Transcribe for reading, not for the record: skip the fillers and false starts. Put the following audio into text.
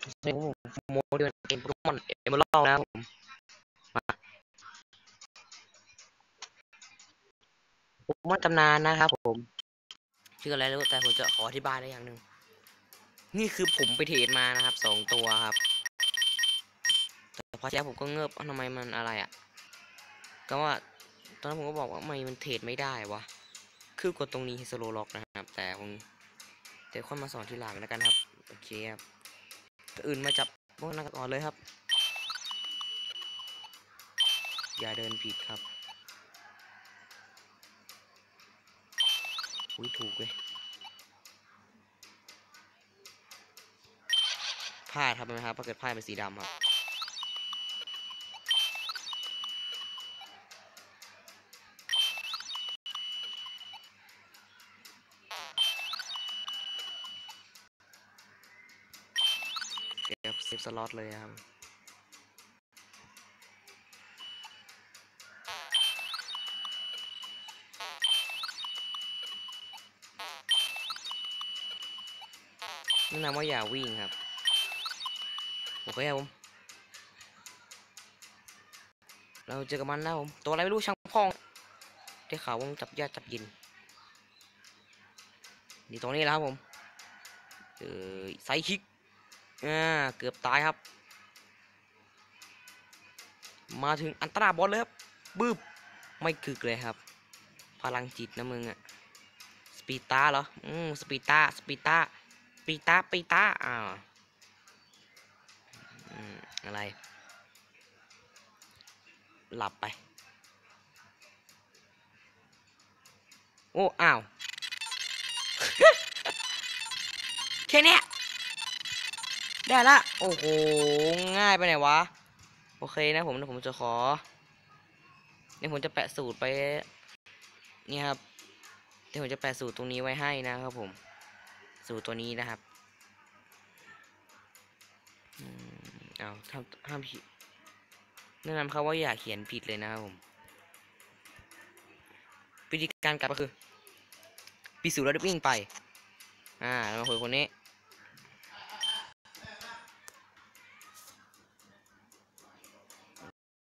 นี่ผมโมเดลเกมโปเกมอนเอเมอรัลนะครับผมโปเกมอนตำนานนะครับผมชื่ออะไรรู้แต่ผมจะขออธิบายได้อย่างหนึ่งนี่คือผมไปเทรดมานะครับ2 ตัวครับแต่พอแจ้ผมก็เงือบทำไมมันอะไรอ่ะก็ว่าตอนนั้นผมก็บอกว่ามันเทรดไม่ได้วะคือกดตรงนี้สโลล็อกนะครับแต่ผมเดี๋ยวค่อยมาสอนที่หลังแล้วกันครับโอเคครับอื่นมาจับพวกนั้นก่อนเลยครับอย่าเดินผิดครับอุ้ยถูกเลยผ้าทำไมครับถ้าเกิดผ้าเป็นสีดำครับเก็บเซฟสล็อตเลยครับแนะนำว่าอย่าวิ่งครับโอเคครับผมเราเจอกับมันนะผมตัวอะไรไม่รู้ช่างพองได้ข่าวว่าจับยากจับยินนี่ตรงนี้แล้วครับผมไซคิกเกือบตายครับมาถึงอันตราบอลเลยครับบึ้บไม่กึกเลยครับพลังจิตนะมึงอะสปีตาเหรอสปีตาปีตาอะไรหลับไปโอ้อ้าวแค่นี้ได้ละโอ้โหง่ายไปไหนวะโอเคนะผมจะขอเนี่ยผมจะแปะสูตรไปนี่ครับเดี๋ยวผมจะแปะสูตรตรงนี้ไว้ให้นะครับผมสูตรตัวนี้นะครับเอาห้ามผิดแนะนำเขาว่าอย่าเขียนผิดเลยนะครับผมวิธีการกลับก็คือปีสูจน์แล้ววิ่งไปแล้วมาคุยคนนี้